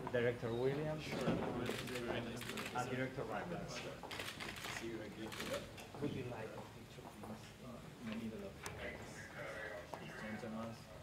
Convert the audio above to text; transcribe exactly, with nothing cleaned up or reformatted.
Director Williams. Sure. Very nice to meet you. And Director Rowley. See you again. Would you like a picture, please? Uh, in the middle of this. Strengthen us.